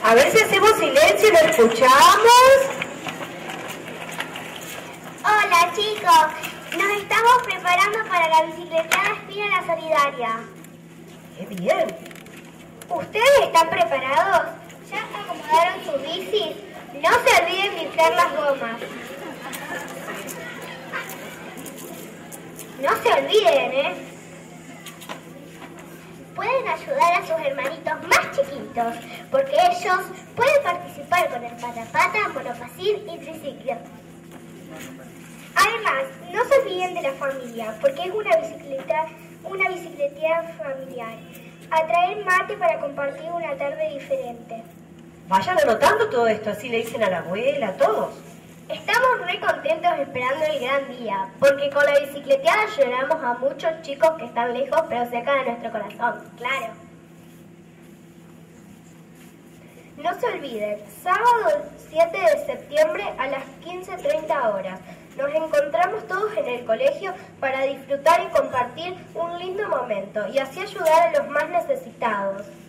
A ver si hacemos silencio y lo escuchamos. Hola chicos, nos estamos preparando para la bicicleteada Espina Solidaria. ¡Qué bien! ¿Ustedes están preparados? ¿Ya acomodaron sus bicis? No se olviden de inflar las gomas. No se olviden, ¿eh? Pueden ayudar a sus hermanitos más chiquitos, porque ellos pueden participar con el patapata, monopacín y triciclo. Además, no se olviden de la familia, porque es una bicicleteada familiar. A traer mate para compartir una tarde diferente. Vayan anotando todo esto, así le dicen a la abuela, a todos. Estamos re contentos esperando el gran día, porque con la bicicleteada ayudamos a muchos chicos que están lejos, pero cerca de nuestro corazón, claro. No se olviden, sábado 7 de septiembre a las 15:30 horas. Nos encontramos todos en el colegio para disfrutar y compartir un lindo momento y así ayudar a los más necesitados.